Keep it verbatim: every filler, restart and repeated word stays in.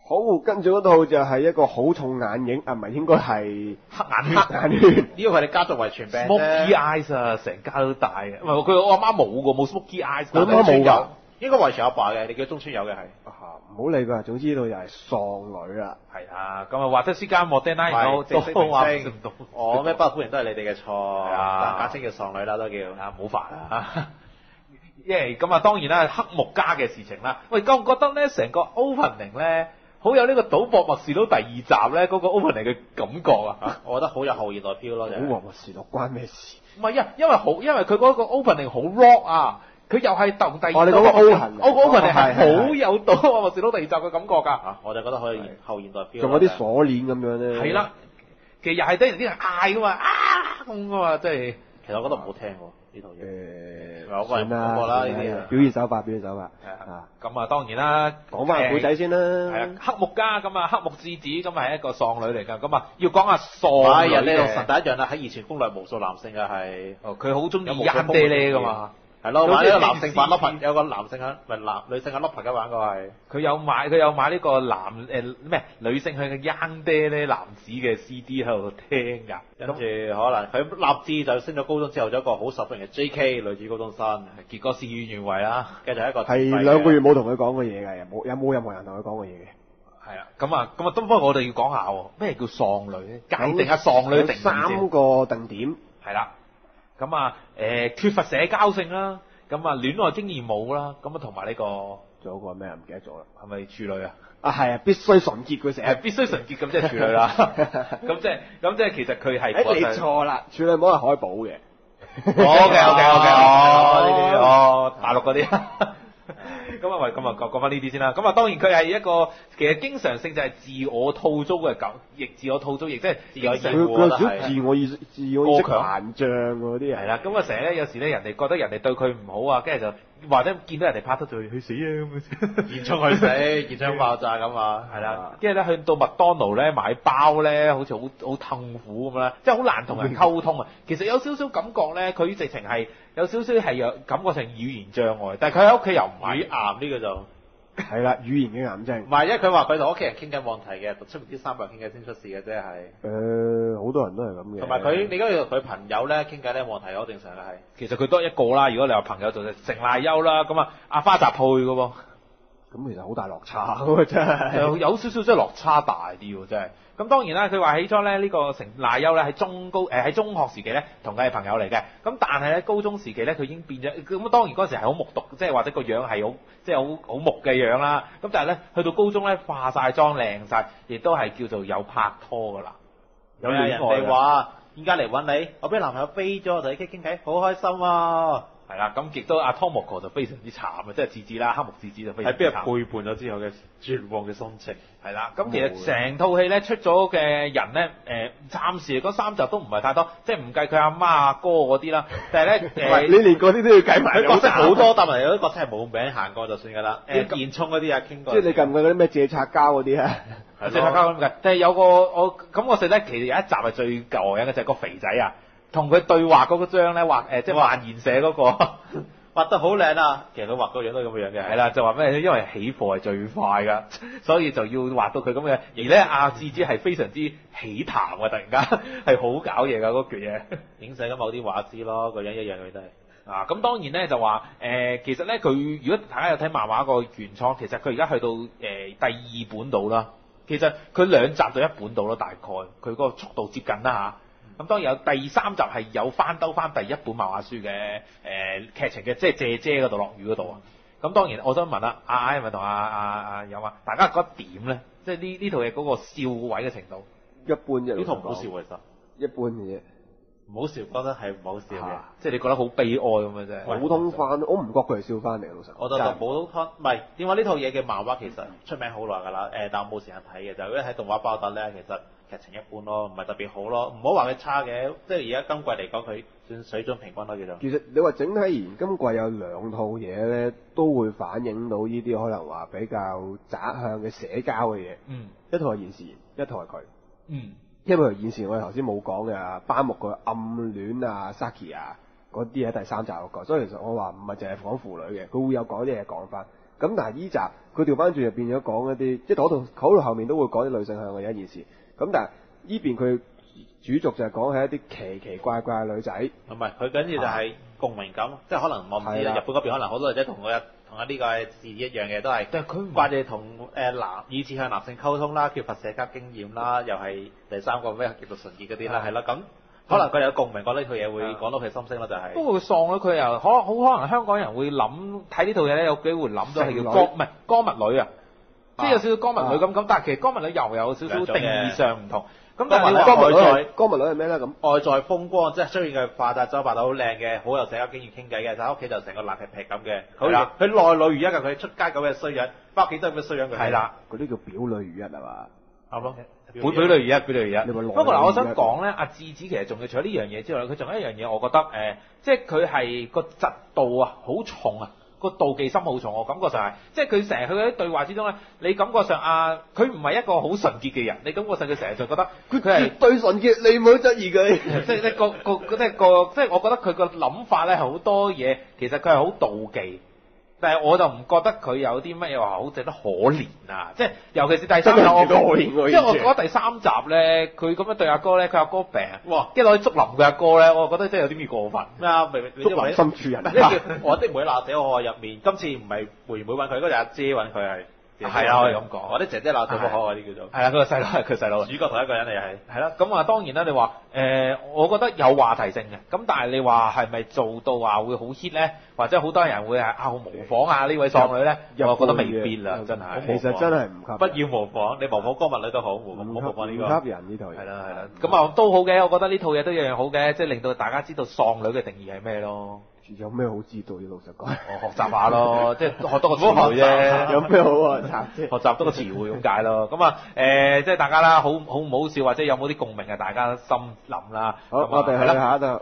好，跟住嗰套就係一個好重眼影，啊唔係應該係黑眼圈， 黑眼圈。 呢個係你家族遺傳病啫。 Smoky eyes 啊，成家都大嘅。唔係佢我阿媽冇㗎，冇 smoky eyes。 佢阿媽冇㗎， 應該遺傳阿爸嘅，你叫中村有嘅係。 啊唔好理佢，總之呢套就係喪女啦。 係啊，咁啊，或者私家莫丁拉係有正式都話明星唔到。 我咩不歡迎都係你哋嘅錯。 係啊但簡稱叫喪女啦都叫。 啊，唔好煩啊！因為咁啊，當然啦，黑木家嘅事情啦。喂，覺唔覺得咧，成個 opening 咧，好有呢個賭博默示錄第二集咧嗰個 opening 嘅感覺啊？ 我覺得好有後現代 feel 咯，就係。 好黃密事落關咩事？ 唔係啊，因為好，因為佢嗰個 opening 好 rock 啊，佢又係同第二集。 哦你講個 opening opening 係係係好有賭博默示錄第二集嘅感覺㗎。 啊，我就覺得可以後現代 feel。 仲有啲鎖鏈咁樣咧。 係啦，其實又係得人啲人嗌㗎嘛，啊咁㗎嘛，即係。 其實我覺得唔好聽喎呢套嘢。 誒， 算算啦， 啦啦呢啲算啦啊表現手法，表現手法。 係啊， 咁啊，當然啦， 講翻個古仔先啦。 係啊，黑木家咁啊，黑木智子咁係一個喪女嚟㗎，咁啊要講下係喪女人哋同嘅神帝一樣啦，喺以前攻略無數男性嘅係。 哦，佢好中意有無數啱爹咧㗎嘛。 係咯， 好似玩呢個男性版電視 Lupin，有個男性喺唔係男女性喺 Lupin 嘅玩過係。 佢有買，佢有買呢個男誒咩、女性向嘅啱爹咧男子嘅 C D 喺度聽㗎。 跟住可能佢立志就升咗高中之後，做一個好受歡迎嘅 J K 女子高中生， 結果事與願違啦。 跟住係一個係兩個月冇同佢講過嘢㗎，有冇有冇任何人同佢講過嘢嘅？ 係啊，咁啊，咁啊，不過我哋要講下喎，咩叫喪女咧？界定下喪女嘅定義先三個定點。 係啦，咁啊誒缺乏社交性啦，咁啊戀愛經驗冇啦，咁啊同埋呢個仲有個咩啊？唔記得咗啦。 係咪處女啊？ 啊係啊，必須純潔佢成日。 係必須純潔咁即係處女啦。咁即係咁即係其實佢係誒你錯啦，處女膜係海寶嘅。 OK OK OK 哦呢啲哦哦大陸嗰啲。咁啊，喂，咁啊，講講翻呢啲先啦。咁啊，當然佢係一個其實經常性就係自我吐槽嘅感，亦自我吐槽，亦即係自我佢自佢有少少係自我意識自我意識過強膨脹嗰啲係啦。咁啊，成日咧有時咧人哋覺得人哋對佢唔好啊，跟住就或者見到人哋拍拖就去死啊咁。 現衝去死，現槍爆炸咁啊， 係啦，跟住咧去到麥當勞咧買包咧，好似好好痛苦咁啦，即係好難同人溝通啊。其實有少少感覺咧，佢直情係有少少係有感覺成語言障礙，但係佢喺屋企又唔語係。 癌呢個就係啦，語言嘅癌症唔。係，因為佢話佢同屋企人傾緊問題嘅，出面啲三個人傾偈先出事嘅啫係。 誒，好多人都係咁嘅。 同埋佢，你而家同佢朋友咧傾偈咧問題好正常嘅係。 其實佢都係一個啦，如果你話朋友就成賴優啦，咁啊阿花澤配嘅喎。 咁其實好大落差喎，真係。 有有少少即係落差大啲喎，真係。咁當然啦，佢話起初咧呢個成賴優咧喺中高誒喺中學時期咧同佢係朋友嚟嘅。咁但係咧高中時期咧佢已經變咗。咁當然嗰陣時係好木獨，即係或者個樣係好即係好好木嘅樣啦。咁但係咧去到高中咧化晒妝靚晒，亦都係叫做有拍拖㗎啦。有戀愛人㗎哋話依家嚟揾你，我俾男朋友飛咗，同你傾傾偈，好開心啊！ 係啦，咁亦都阿 Tomoko 就非常之慘啊，即係智子啦，黑木智子就非常之慘。 喺邊日背叛咗之後嘅絕望嘅心情。 係啦，咁其實成套戲咧出咗嘅人咧，誒、暫時嚟講三集都唔係太多，即係唔計佢阿媽阿哥嗰啲啦。但係咧喂，你連嗰啲都要計埋， 佢角色好多，但係有啲角色係冇名行過就算㗎啦。 誒誒，現充嗰啲啊，傾過。 即係你撳佢嗰啲咩借擦膠嗰啲啊？ 即係大家咁計，但係有個我咁我記得其實有一集係最舊嘅，就係個肥仔啊，同佢對話嗰個張咧畫誒，即係幻言社嗰、個。 畫得好靚啊！其實佢畫個樣都係咁嘅樣嘅。 係啦，就話咩？因為起貨係最快㗎，所以就要畫到佢咁嘅。而咧阿智子係非常之起痰啊！突然間係好搞嘢㗎嗰橛嘢。 影相緊某啲畫師咯，個樣一樣佢都係。 啊，咁當然咧就話誒、呃，其實咧佢如果大家有睇漫畫個原創，其實佢而家去到誒、呃、第二本度啦。其實佢兩集就一本度咯，大概佢嗰個速度接近啦嚇。咁當然有第三集係有翻兜翻第一本漫畫書嘅誒、呃、劇情嘅，即係姐姐嗰度落雨嗰度啊。咁當然我想問啦，阿係咪同阿阿阿有啊？大家覺得點咧？即係呢呢套嘢嗰個笑位嘅程度， 一般啫。 呢套唔好笑其實， 一般嘅啫。 唔好笑，覺得係唔好笑嘅。 啊即係你覺得好悲哀咁嘅啫。 普通翻，我唔覺佢係笑翻嚟，老實。 我就讀普通翻，唔係點解呢套嘢嘅漫畫其實出名好耐㗎啦？誒，但我冇時間睇嘅，就如果睇動畫包得咧，其實劇情一般咯，唔係特別好咯。唔好話佢差嘅，即係而家今季嚟講，佢算水準平均咯，叫做。 其實你話整體而言，今季有兩套嘢咧，都會反映到呢啲可能話比較窄向嘅社交嘅嘢。 嗯。 一套係現時，一套係佢。 嗯。 因為現時我哋頭先冇講嘅班木個暗戀啊 Saki 啊嗰啲喺第三集嗰個，所以其實我話唔係淨係講父女嘅，佢會有講啲嘢講翻。 咁但係依集佢調翻轉就變咗講一啲，即係嗰度嗰度後面都會講啲女性向嘅一件事。咁但係依邊佢主軸就係講係一啲奇奇怪怪嘅女仔。 唔係，佢緊要就係共鳴感，即係可能我唔知啦。日本嗰邊可能好多女仔同佢同一呢個事一樣嘅，都係， 但係佢掛住同誒男以前向男性溝通啦，缺乏社交經驗啦，又係第三個咩極度純潔嗰啲啦，係啦，咁可能佢有共鳴，講呢套嘢會講到佢心聲啦，就係。 不過佢喪咗，佢又可好可能香港人會諗睇呢套嘢咧，有機會諗到係叫江唔係江密女啊，即係有少少江密女咁咁，但係其實江密女又有少少定義上唔同。咁但係你話江密女外在江密女係咩咧？咁外在風光，即係雖然佢化曬妝，化到好靚嘅，好有社交經驗傾偈嘅，但喺屋企就成個爛皮皮咁嘅。 係啦， 佢內裏如一㗎，佢出街咁嘅衰樣，翻屋企都係咁嘅衰樣佢。 係啦， 嗰啲叫表裏如一係嘛？ 啱咯， 表表裏如一，表裏如一。 你話內不過嗱，我想裏如一講咧，阿智子其實仲要除咗呢樣嘢之外，佢仲有一樣嘢，我覺得誒、呃，即係佢係個嫉妒啊，好重啊。個妒忌心好重，我感覺上係，即係佢成日佢嗰啲對話之中咧，你感覺上啊，佢唔係一個好純潔嘅人，你感覺上佢成日就覺得佢佢係對純潔，你唔好質疑佢。 即係即係個個即係個即係我覺得佢個諗法咧係好多嘢，其實佢係好妒忌，但係我就唔覺得佢有啲乜嘢話好值得可憐啊！即係尤其是第三集，我可憐喎， 即係我覺得第三集咧，佢咁樣對阿哥咧，佢阿哥病， 哇！ 跟住攞去竹林佢阿哥咧，我覺得真係有啲咩過分。 咩啊？明明竹林深處人， 呢叫我的妹鬧死我入面，今次唔係妹妹揾佢，嗰隻阿姐揾佢係。 係啊，可以咁講。 我啲姐姐鬧死我可愛啲叫做。 係啊，佢個細佬係佢細佬。 主角同一個人嚟係。 係啦，咁啊當然啦，你話誒、呃，我覺得有話題性嘅，咁但係你話係咪做到話會好 hit 咧？或者好多人會係啊模仿啊呢位喪女咧？我覺得未必啦，真係。 其實真係唔吸。 不要模仿，你模仿江密女都好，唔好模仿呢個。 唔吸人呢套嘢。 係啦係啦，咁啊都好嘅，我覺得呢套嘢都一樣好嘅，即係令到大家知道喪女嘅定義係咩咯。 有咩好知道？要老實講， 我學習下咯，即係學多個詞彙啫。 有咩好學習啫？ 學習多個詞彙咁解咯。咁啊誒，即係大家啦，好好唔好笑或者有冇啲共鳴啊？大家心諗啦。 好，我哋去下一度。